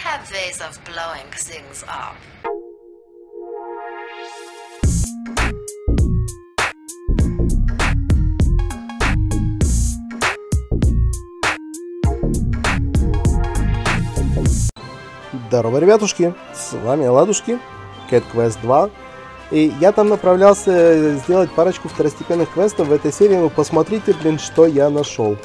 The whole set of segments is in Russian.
have ways of blowing things up. Здорово, ребятушки, с вами Ладушки, Cat Quest 2. И я там направлялся сделать парочку второстепенных квестов в этой серии. Ну посмотрите, блин, что я нашел.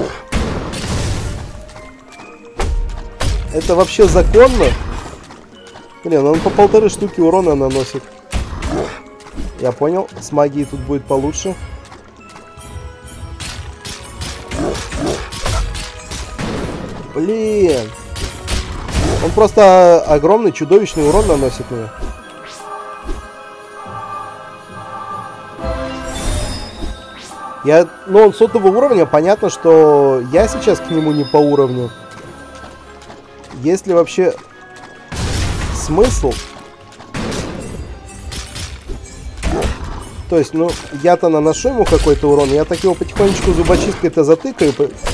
Это вообще законно? Блин, он по 1,5 штуки урона наносит. Я понял, с магией тут будет получше. Блин. Он просто огромный, чудовищный урон наносит мне. Ну, он 100-го уровня, понятно, что я сейчас к нему не по уровню. Есть ли вообще смысл? То есть, ну, я-то наношу ему какой-то урон, я так его потихонечку зубочисткой-то затыкаю.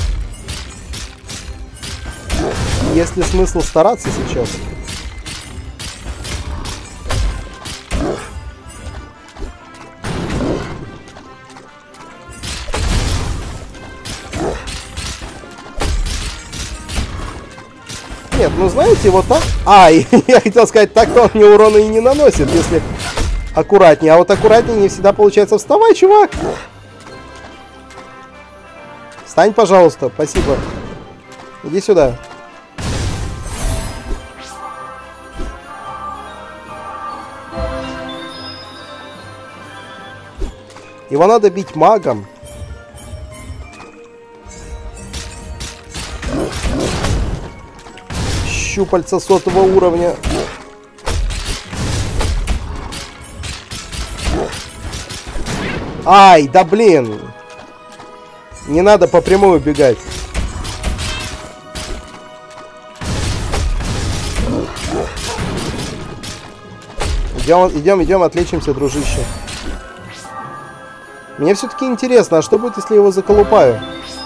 Есть ли смысл стараться сейчас? Нет, ну знаете, вот так... Я хотел сказать, так-то он мне урона и не наносит, если аккуратнее. А вот аккуратнее не всегда получается. Вставай, чувак! Встань, пожалуйста, спасибо. Иди сюда. Его надо бить магом. Щупальца 100-го уровня. Ай, да блин. Не надо по прямой убегать. Идем, отличимся, дружище. Мне все-таки интересно, а что будет, если я его заколупаю?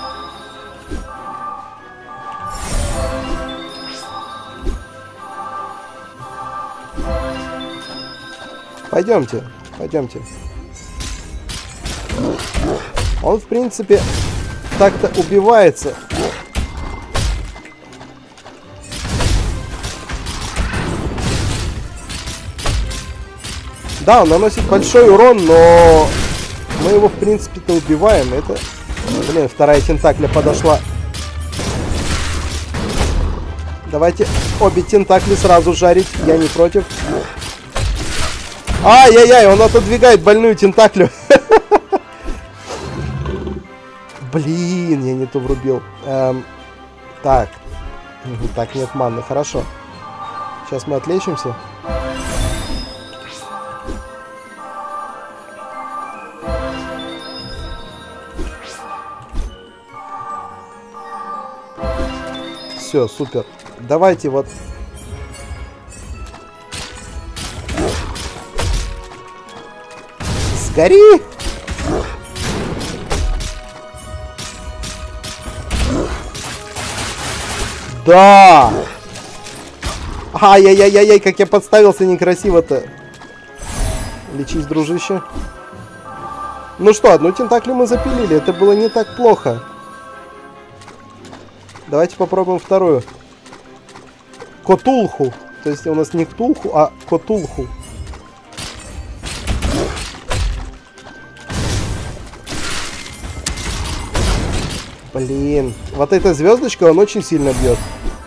Пойдемте, пойдемте. Он, в принципе, так-то убивается. Да, он наносит большой урон, но мы его, в принципе-то, убиваем. Это... Блин, вторая тентакля подошла. Давайте обе тентакли сразу жарить. Я не против. Ай-яй-яй, он отодвигает больную тентаклю. Блин, я не то врубил. Так. Так, нет маны, хорошо. Сейчас мы отлечимся. Все, супер. Давайте вот... Сгори! Да! Ай-яй-яй-яй, как я подставился некрасиво-то. Лечись, дружище. Ну что, одну тентаклю мы запилили. Это было не так плохо. Давайте попробуем вторую. Котулху. То есть у нас не Ктулху, а Котулху. Блин. Вот эта звездочка, он очень сильно бьет.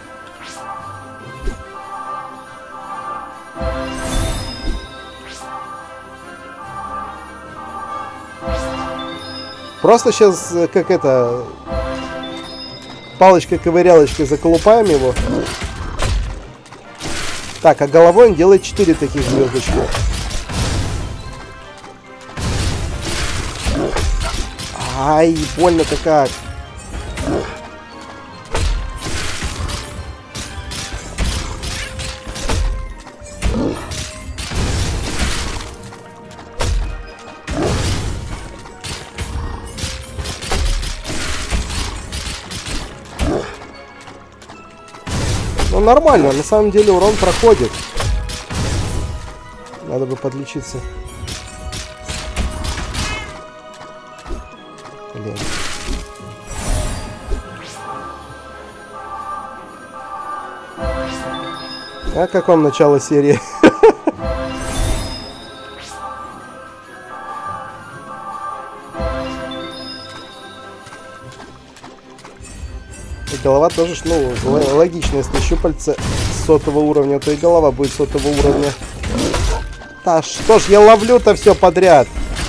Просто сейчас, как это... Палочкой-ковырялочкой заколупаем его. Так, а головой он делает 4 таких звездочки. Ай, больно-то как. нормально, на самом деле урон проходит. Надо бы подлечиться. Блин. А как вам начало серии? Голова тоже, ну, логично, если щупальца 100-го уровня, то и голова будет 100-го уровня. Да что ж, я ловлю-то все подряд.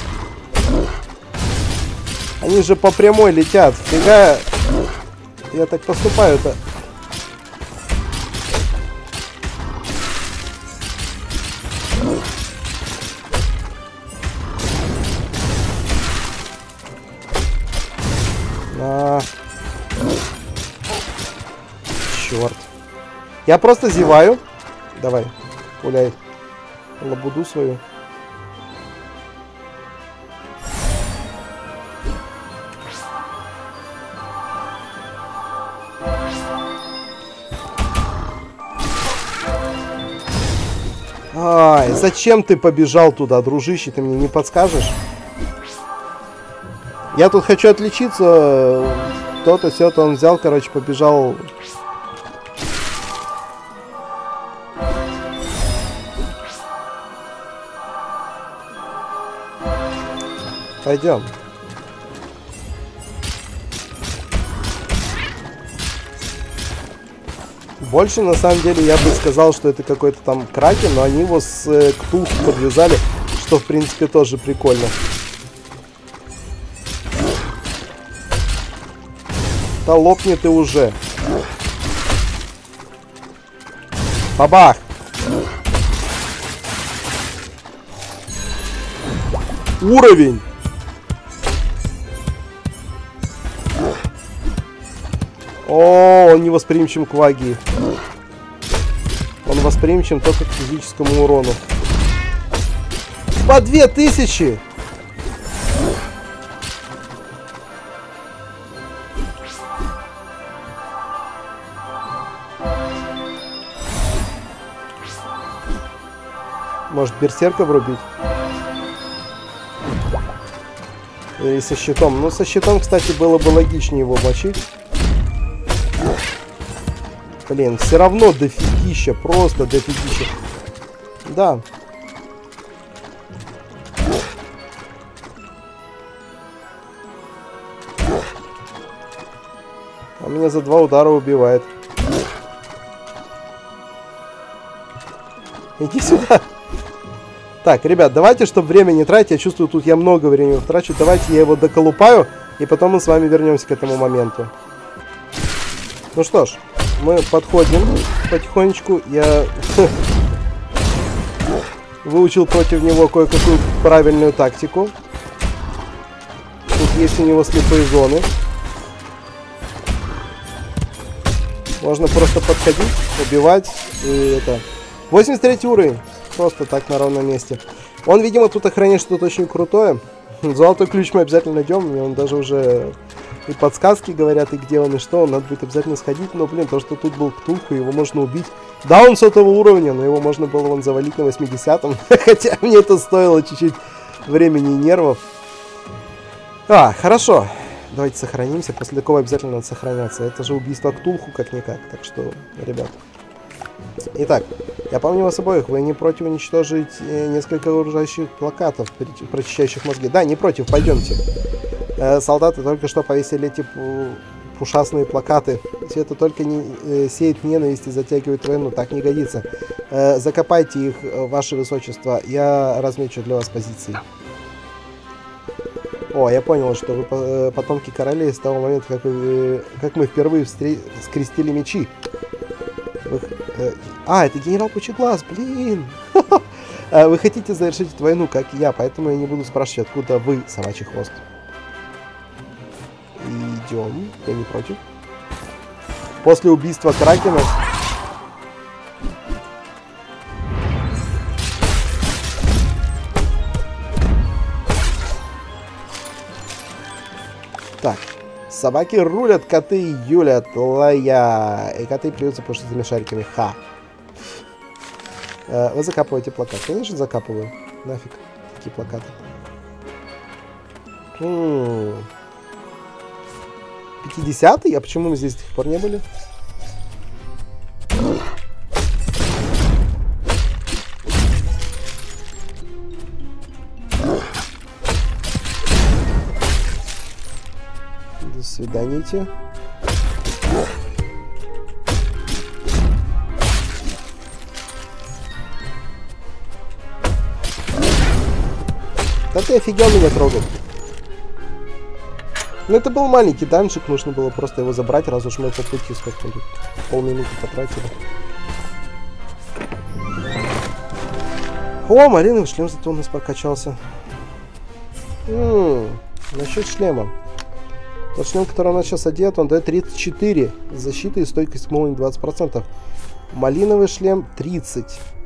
Они же по прямой летят. Фига я так поступаю-то. Черт. Я просто зеваю. Давай, гуляй. Лабуду свою. Ай, зачем ты побежал туда, дружище? Ты мне не подскажешь? Я тут хочу отличиться. То-то, все-то он взял, короче, побежал. Пойдем. Больше, на самом деле, я бы сказал, что это какой-то там кракен, но они его с ктулху подвязали, что, в принципе, тоже прикольно. Да лопни ты уже. Бабах! Уровень! О, он не восприимчив к магии. Он восприимчив только к физическому урону. По 2000! Может, берсерка врубить? Или со щитом? Ну, со щитом, кстати, было бы логичнее его мочить. Блин, все равно дофигища, просто дофигища. Да. А меня за 2 удара убивает. Иди сюда. Так, ребят, давайте, чтобы время не тратить, я чувствую, тут я много времени трачу. Давайте я его доколупаю, и потом мы с вами вернемся к этому моменту. Ну что ж, мы подходим потихонечку. Я выучил против него кое-какую правильную тактику. Тут есть у него слепые зоны. Можно просто подходить, убивать и это... 83 уровень. Просто так на ровном месте. Он, видимо, тут охраняет что-то очень крутое. Золотой ключ мы обязательно найдем. Мне он даже уже и подсказки говорят, и где он, и что. Надо будет обязательно сходить. Но, блин, то, что тут был ктулху, его можно убить. Да, он 100-го уровня, но его можно было вон завалить на 80-м. Хотя мне это стоило чуть-чуть времени и нервов. Хорошо. Давайте сохранимся. После такого обязательно надо сохраняться. Это же убийство ктулху как-никак. Так что, ребят. Итак, я помню вас обоих. Вы не против уничтожить несколько вооружающих плакатов, прочищающих мозги? Да, не против, пойдемте. Солдаты только что повесили эти ушастные плакаты. Все это только не сеет ненависть и затягивает войну. Так не годится. Закопайте их, ваше высочество. Я размечу для вас позиции. О, я понял, что вы потомки королей с того момента, как мы впервые скрестили мечи. Это генерал Пучеглаз, блин. Вы хотите завершить эту войну, как и я, поэтому я не буду спрашивать, откуда вы, собачий хвост. Идем, я не против. После убийства Кракена... Так, Собаки рулят, коты юлят. Лая. И коты плюются пушистыми шариками. Ха. Вы закапываете плакат. Конечно, закапываю. Нафиг. Такие плакаты. 50-й? А почему мы здесь до сих пор не были? До свидания. Да ты офигел меня трогать. Ну это был маленький данжик, нужно было просто его забрать, раз уж мы по пути сколько-то полминуты потратили. О, малиновый шлем зато у нас прокачался. Насчет шлема. Тот шлем, который у нас сейчас одет, он дает 34. Защита и стойкость к молнии 20%. Малиновый шлем 30.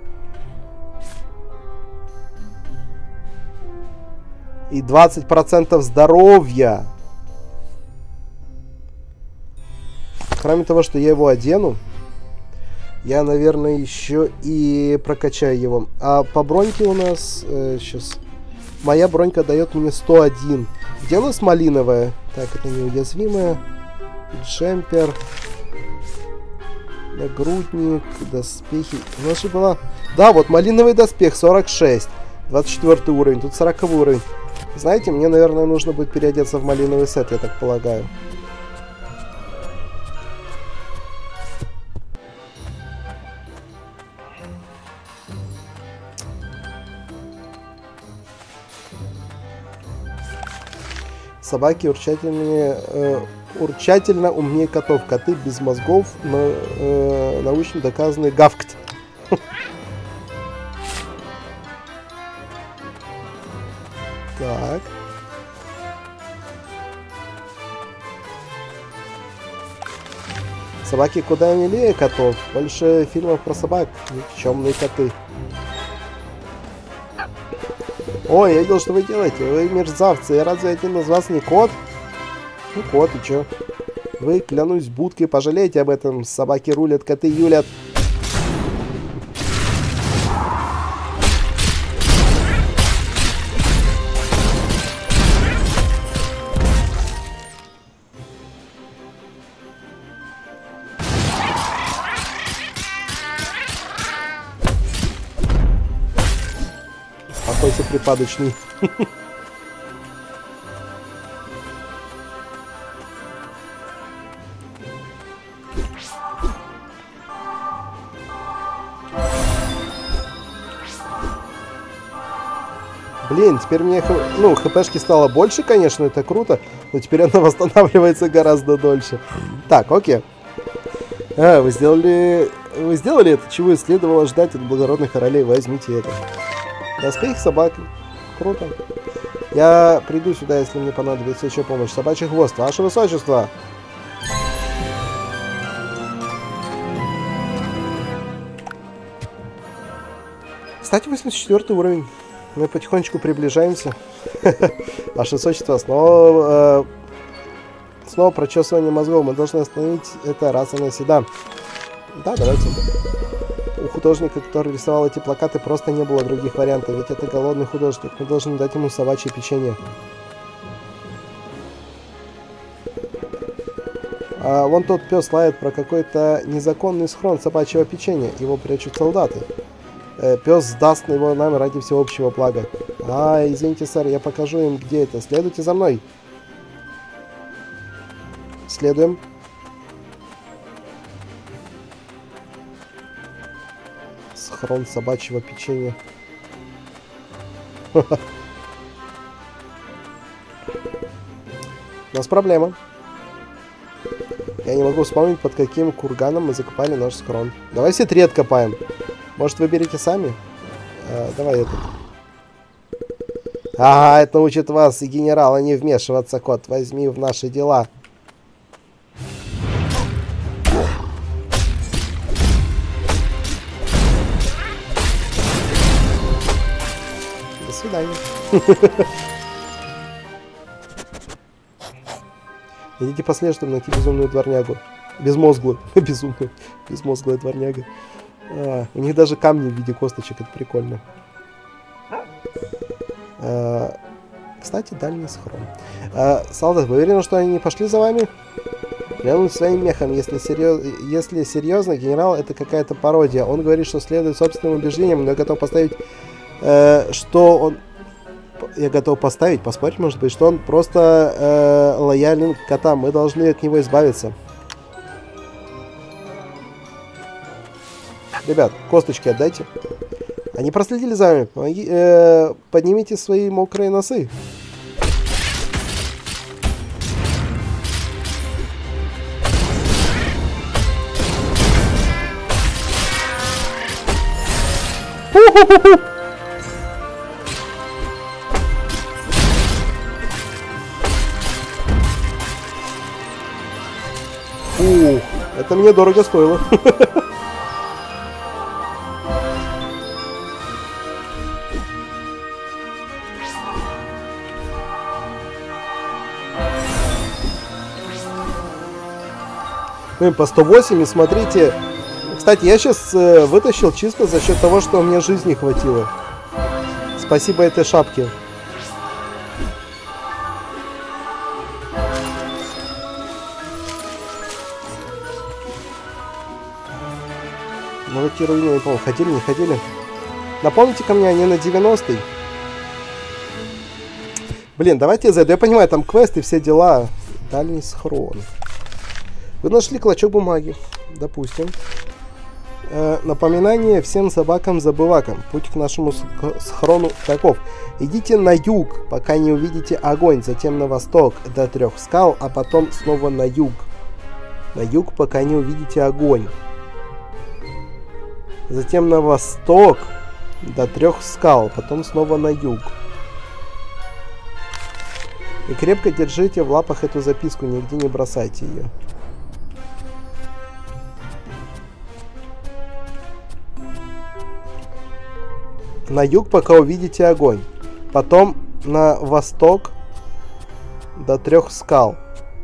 И 20% здоровья. Кроме того, что я его одену, я, наверное, еще и прокачаю его. А по броньке у нас... сейчас. Моя бронька дает мне 101. Где у нас малиновая? Так, это неуязвимая. Джемпер. Нагрудник. Доспехи. У нас же была... Да, вот малиновый доспех 46. 24 уровень. Тут 40 уровень. Знаете, мне, наверное, нужно будет переодеться в малиновый сет, я так полагаю. Собаки урчательно умнее котов. Коты без мозгов, но научно доказанный гавкт. Так. Собаки куда милее котов. Больше фильмов про собак. Никчемные коты. Ой, я видел, что вы делаете. Вы мерзавцы. Разве один из вас не кот? Ну, кот, и чё? Вы, клянусь будкой, пожалеете об этом. Собаки рулят, коты юлят. Спокойся, припадочный. Блин, теперь мне хпшки стало больше, конечно, это круто, но теперь она восстанавливается гораздо дольше. Так, окей. Вы сделали это, чего и следовало ждать от благородных королей. Возьмите это. Доспех собак. Круто. Я приду сюда, если мне понадобится еще помощь. Собачий хвост. Ваше высочество. Кстати, 84 уровень. Мы потихонечку приближаемся. Ваше высочество, снова прочесывание мозгов. Мы должны остановить это раз и навсегда. Да, давайте. У художника, который рисовал эти плакаты, просто не было других вариантов. Ведь это голодный художник. Мы должны дать ему собачье печенье. А вон тот пес лает про какой-то незаконный схрон собачьего печенья. Его прячут солдаты. Пес сдаст его нам ради всеобщего блага. Извините, сэр, я покажу им, где это. Следуйте за мной. Следуем. Схрон собачьего печенья. У нас проблема. Я не могу вспомнить, под каким курганом мы закопали наш схрон. Давай все три откопаем. Может, выберите сами? Давай этот. Ага, это учит вас и генерала не вмешиваться, кот. Возьми в наши дела. До свидания. Идите по следу, чтобы найти безумную дворнягу. Безмозглую. Безумную. Безмозглая дворняга. У них даже камни в виде косточек. Это прикольно. Кстати, дальний схрон. Солдат, вы уверены, что они не пошли за вами? Клянусь своим мехом. Если серьезно, генерал, это какая-то пародия. Он говорит, что следует собственным убеждениям, но я готов поставить, что он... Я готов поставить, поспорить, может быть, что он просто лоялен к котам. Мы должны от него избавиться. Ребят, косточки отдайте. Они проследили за вами. Поднимите свои мокрые носы. Это мне дорого стоило. По 108, и смотрите. Кстати, я сейчас вытащил чисто за счет того, что мне жизни хватило. Спасибо этой шапке. Ну, какие руины, не помню, ходили, не ходили. Напомните ко мне, они на 90-й. Блин, давайте я зайду. Я понимаю, там квест и все дела. Дальний схрон. Вы нашли клочок бумаги. Допустим. Напоминание всем собакам-забывакам. Путь к нашему схрону таков. Идите на юг, пока не увидите огонь. Затем на восток до 3 скал, а потом снова на юг. На юг, пока не увидите огонь. Затем на восток до 3 скал, потом снова на юг. И крепко держите в лапах эту записку, нигде не бросайте ее. На юг, пока увидите огонь. Потом на восток до 3 скал.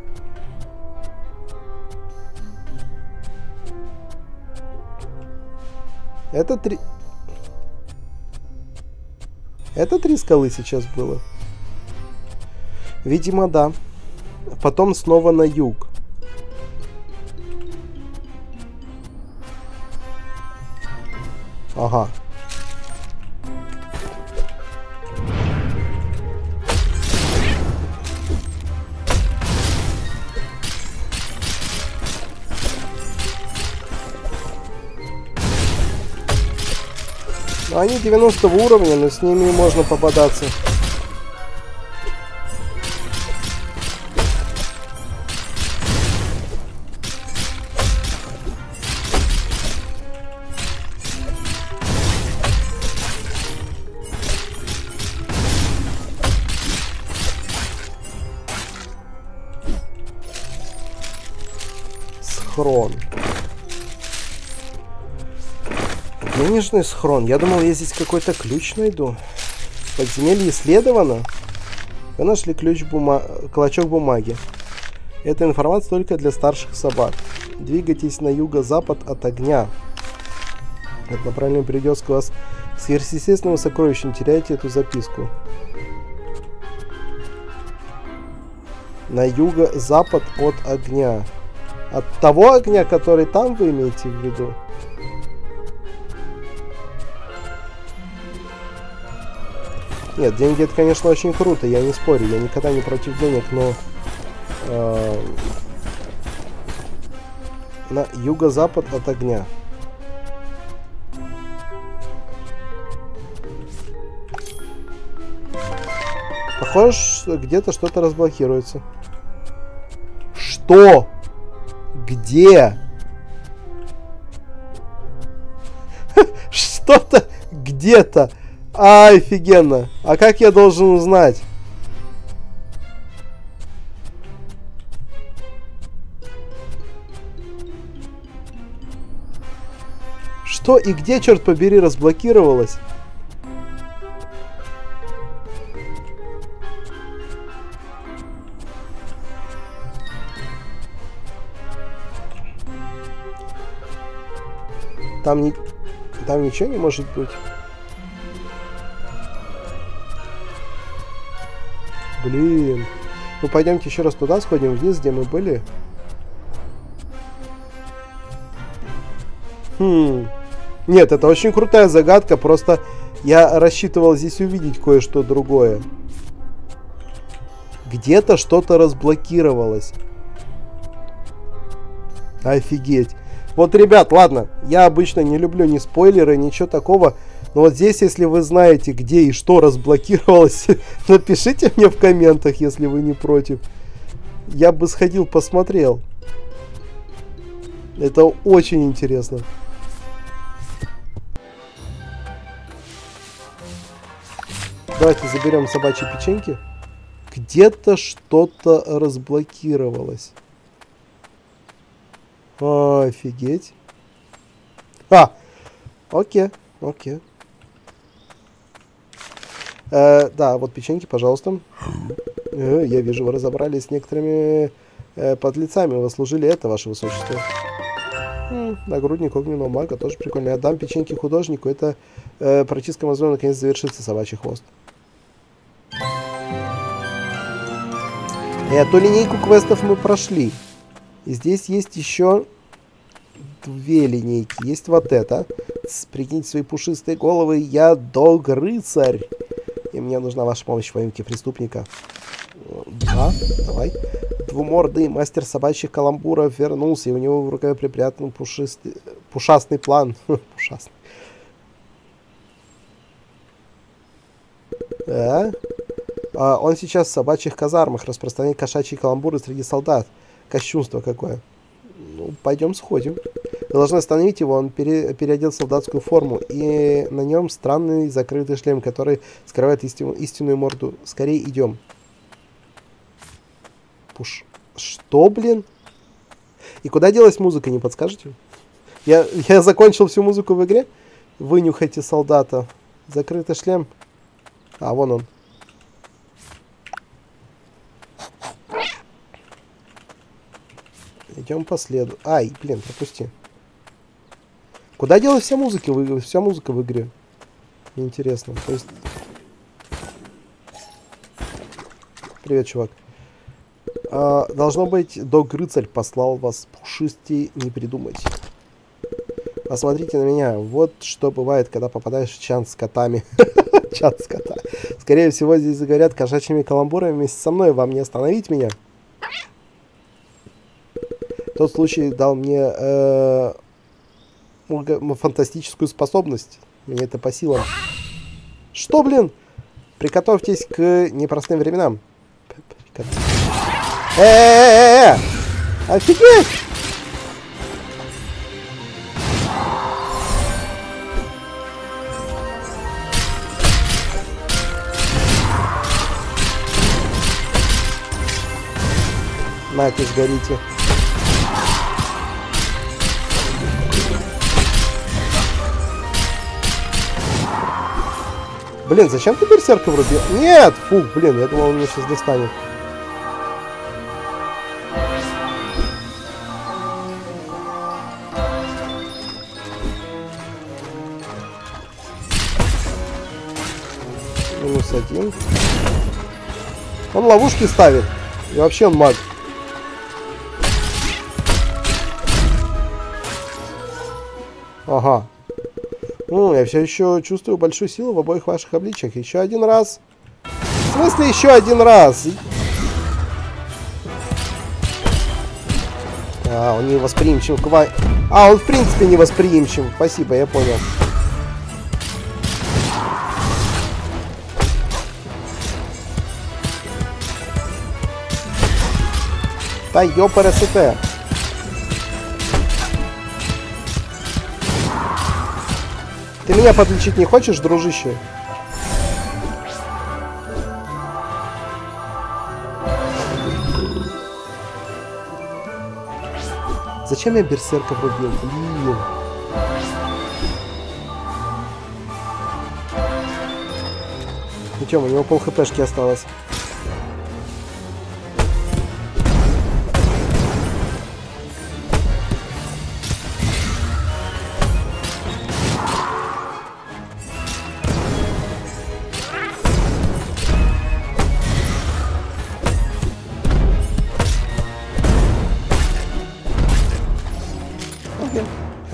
Это 3... Это 3 скалы сейчас было. Видимо, да. Потом снова на юг. Ага. Они 90 уровня, но с ними можно попадаться. Схрон. Денежный схрон. Я думал, я здесь какой-то ключ найду. Подземелье исследовано. Вы нашли клочок бумаги. Эта информация только для старших собак. Двигайтесь на юго-запад от огня. Это направление приведет к вас к сверхъестественному сокровищу. Не теряйте эту записку. На юго-запад от огня. От того огня, который там, вы имеете в виду? Нет, деньги это, конечно, очень круто, я не спорю, я никогда не против денег, но на юго-запад от огня. Похоже, что где-то что-то разблокируется. Что? Где? Что-то где-то. Офигенно. А как я должен узнать? Что и где, черт побери, разблокировалось? Там ничего не может быть. Блин. Ну, пойдемте еще раз туда сходим, вниз, где мы были. Нет, это очень крутая загадка, просто я рассчитывал здесь увидеть кое-что другое. Где-то что-то разблокировалось. Офигеть. Вот, ребят, ладно, я обычно не люблю ни спойлеры, ничего такого. Но вот здесь, если вы знаете, где и что разблокировалось, напишите мне в комментах, если вы не против. Я бы сходил, посмотрел. Это очень интересно. Давайте заберем собачьи печеньки. Где-то что-то разблокировалось. Офигеть. Окей. Да, вот печеньки, пожалуйста. Я вижу, вы разобрались с некоторыми подлецами. Вы служили это, ваше высочество. Нагрудник огненного мага, тоже прикольно. Я отдам печеньки художнику. Это практически возможно наконец завершится, собачий хвост. Эту линейку квестов мы прошли. И здесь есть еще 2 линейки. Есть вот это. Прикиньте свои пушистые головы. Я дог-рыцарь. И мне нужна ваша помощь в поимке преступника. Да, давай. Двумордый мастер собачьих каламбуров вернулся. И у него в руках припрятан пушастый план. Пушастый. Он сейчас в собачьих казармах распространяет кошачьи каламбуры среди солдат. Кощунство какое. Ну, пойдем сходим. Вы должны остановить его. Он переодел солдатскую форму. И на нем странный закрытый шлем, который скрывает истинную морду. Скорее идем. Что, блин? И куда делась музыка, не подскажете? Я закончил всю музыку в игре. Вынюхайте солдата. Закрытый шлем. Вон он. Идем по следу. Ай, блин, пропусти. Куда делась вся музыка в игре? Интересно. То есть... Привет, чувак. Должно быть, дог-рыцарь послал вас пушистей не придумать. Посмотрите на меня. Вот что бывает, когда попадаешь в чан с котами. Чан с кота. Скорее всего, здесь загорят кошачьими каламбурами вместе со мной. Вам не остановить меня? Тот случай дал мне фантастическую способность. Мне это по силам. Что, блин? Приготовьтесь к непростым временам. Офигеть! Нате, сгорите. Блин, зачем ты берсерка врубил? Нет! Фу, блин, я думал, он меня сейчас достанет. -1. Он ловушки ставит. И вообще он маг. Ага. Я все еще чувствую большую силу в обоих ваших обличиях. Еще один раз. В смысле еще один раз? Он не восприимчив к вам. Он в принципе не восприимчив. Спасибо, я понял. Да ёпарасоте. Ты меня подлечить не хочешь, дружище? Зачем я берсерка врубил? Блин. Ну чё, у него пол хпшки осталось.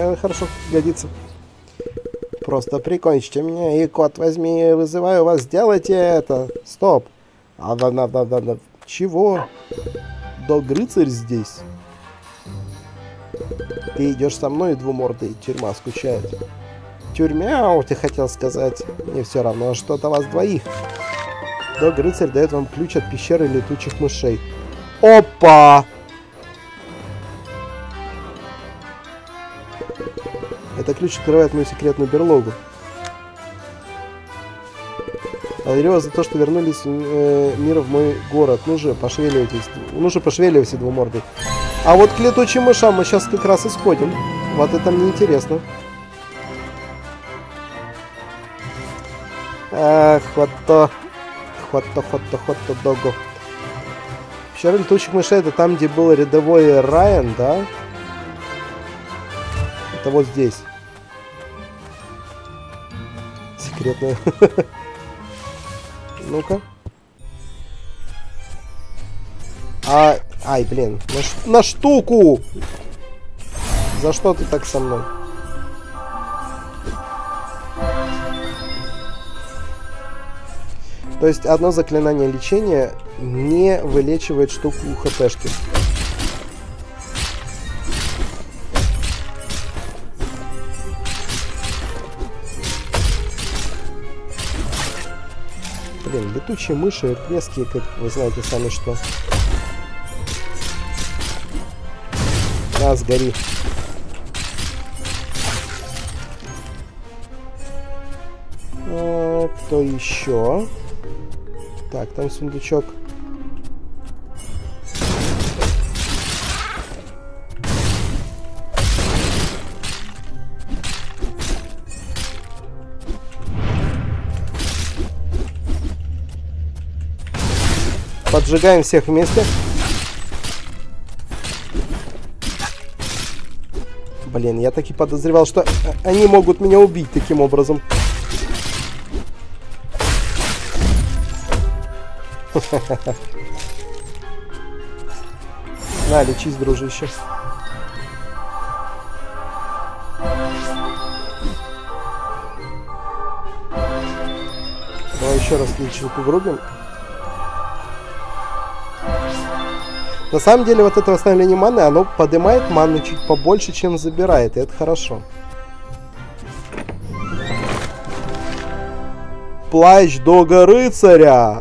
хорошо годится. Просто прикончите меня, и кот возьми, вызываю вас, сделайте это. Стоп. Чего? Дог-рыцарь здесь. Ты идешь со мной, двумордый, тюрьма скучает. Тюрьмя, ты хотел сказать. Мне все равно, что-то вас двоих. Дог-рыцарь дает вам ключ от пещеры летучих мышей. Опа! Это ключ открывает мою секретную берлогу. Благодарю за то, что вернулись мира в мой город. Ну же, пошевеливайтесь. Ну же, пошевеливайся, двумордый. А вот к летучим мышам мы сейчас как раз исходим. Вот это мне интересно. Ах, хото дого. Пещера летучих мышей — это там, где был рядовой Райан, да? Это вот здесь. Секретная. Ну-ка. Ай, блин. На штуку! За что ты так со мной? То есть одно заклинание лечения не вылечивает штуку хпшки. Блин, летучие мыши резкие, как вы знаете сами что. На, сгори. Кто еще? Так, там сундучок. Поджигаем всех вместе. Блин, я таки подозревал, что они могут меня убить таким образом. На, лечись, дружище. Давай еще раз лечилку врубим. На самом деле, вот это восстановление маны, оно поднимает ману чуть побольше, чем забирает, и это хорошо. Плащ Дога-рыцаря!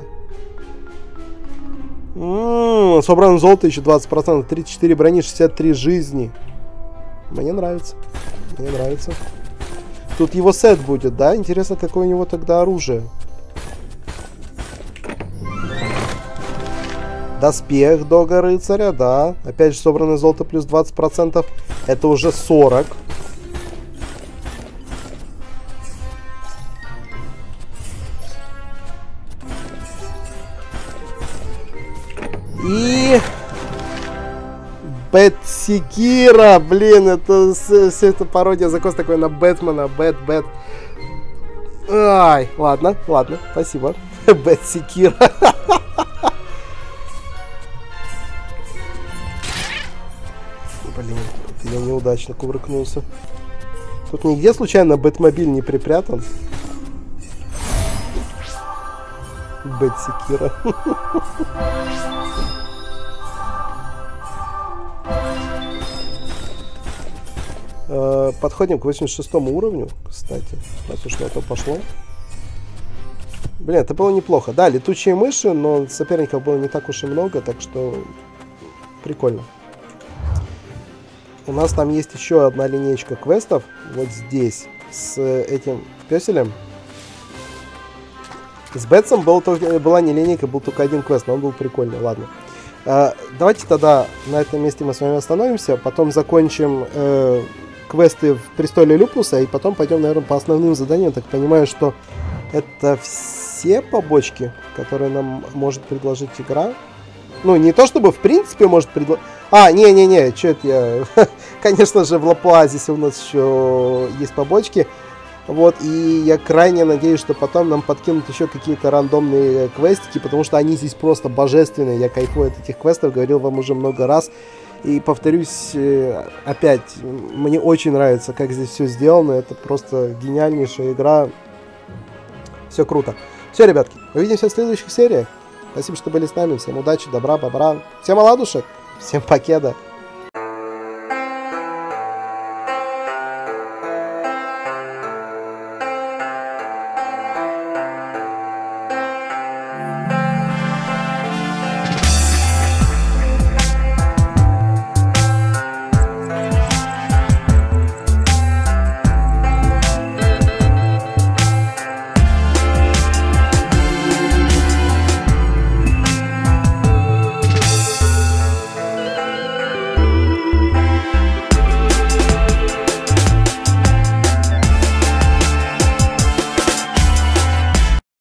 Собрано золото еще 20%, 34 брони, 63 жизни. Мне нравится. Мне нравится. Тут его сет будет, да? Интересно, какое у него тогда оружие. Доспех Дога-рыцаря, да. Опять же, собранное золото плюс 20%. Это уже 40. И... Бэт-секира, блин, это все это пародия, закос такой на Бэтмена, Бэт. Ай, ладно, спасибо. Бэт-секира. Блин, я неудачно кувыркнулся. Тут нигде случайно Бэтмобиль не припрятан. Бэт-секира. Подходим к 86 уровню, кстати, раз уж на то пошло. Блин, это было неплохо. Да, летучие мыши, но соперников было не так уж и много, так что прикольно. У нас там есть еще одна линейка квестов, вот здесь, с этим пёселем. С Бэтсом была не линейка, был только один квест, но он был прикольный, ладно. Давайте тогда на этом месте мы с вами остановимся, потом закончим квесты в Престоле Люпуса, и потом пойдем, наверное, по основным заданиям. Так понимаю, что это все побочки, которые нам может предложить игра. Ну, не то чтобы в принципе может предложить... не, что это я... Конечно же, в Лапуазисе у нас еще есть побочки. Вот, и я крайне надеюсь, что потом нам подкинут еще какие-то рандомные квестики, потому что они здесь просто божественные. Я кайфую от этих квестов, говорил вам уже много раз. И повторюсь, опять, мне очень нравится, как здесь все сделано. Это просто гениальнейшая игра. Все круто. Все, ребятки, увидимся в следующих сериях. Спасибо, что были с нами. Всем удачи, добра, бобра. Всем оладушек. Всем покеда.